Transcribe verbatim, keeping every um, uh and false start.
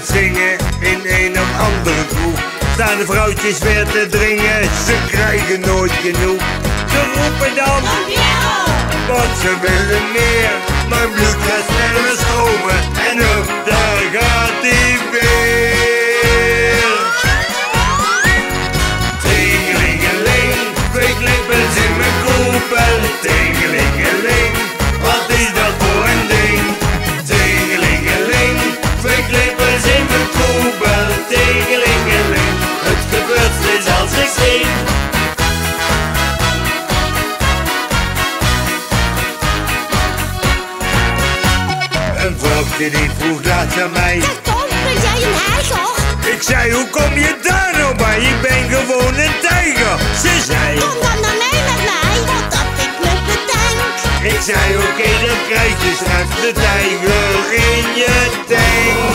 het zingen in een of andere kroeg. Staan de vrouwtjes weer te dringen, ze krijgen nooit genoeg. Ze roepen dan, want ze willen meer. Mijn bloed gaat sneller stromen en op daar gaat hij weer. Tingelingeling, twee klippers in mijn koepel. Tingelingeling, wat is dat voor een ding? Tingelingeling, twee klippers in mijn koepel. Tingelingeling, het gebeurt steeds als ik zing. Een vrouwtje die vroeg laatst aan mij: Zeg Tom, ben jij een heiger? Ik zei, hoe kom je daar nou bij? Ik ben gewoon een tijger. Ze zei, Kom dan naar mee met mij, want dat ik me bedenk. ik zei, oké, dan krijg je straks de tijger in je tank.